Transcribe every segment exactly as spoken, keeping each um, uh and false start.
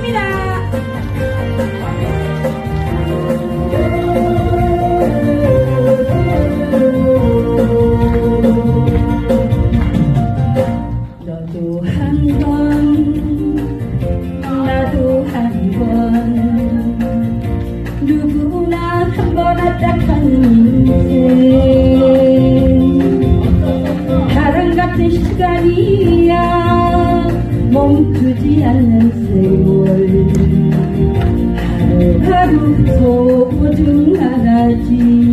고맙습니다. 너도 한 번, 나도 한 번, 누구나 한 번 왔다 가는 인생. 바람 같은 시간이야 멈추지 않는 세월. 하루하루 소중하지.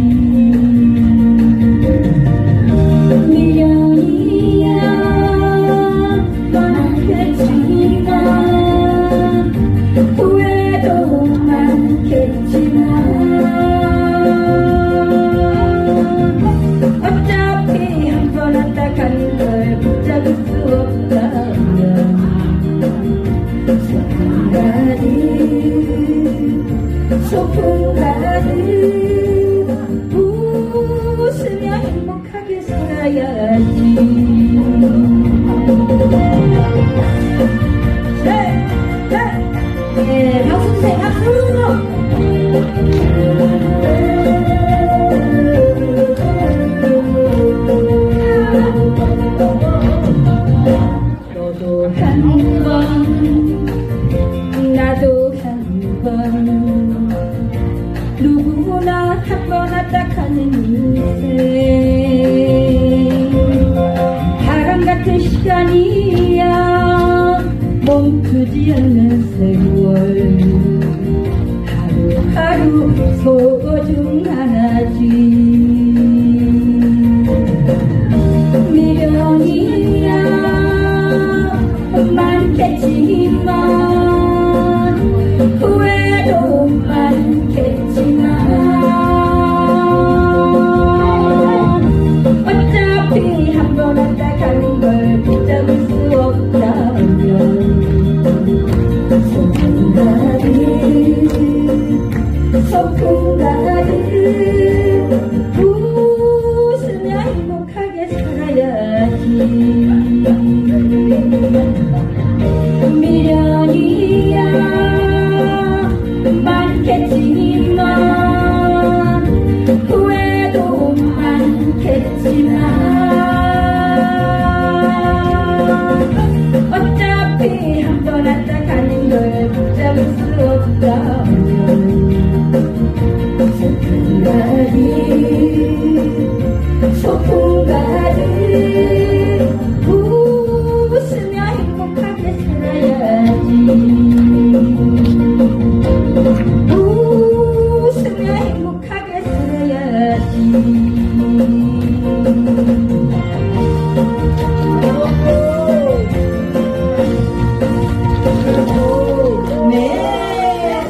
후회도 많겠지만 어차피 한 번 왔다 가는 걸 붙잡을 수 없다면 소풍 가득 소풍 가득 웃으며 행복하게 살아야지. 네, 박수 주세요. 박수! 너도 한 번, 나도 한 번, 누구나 한 번 왔다 가는 인생. 바람 같은 시간이야 멈추지 않는 세월. 하루하루 소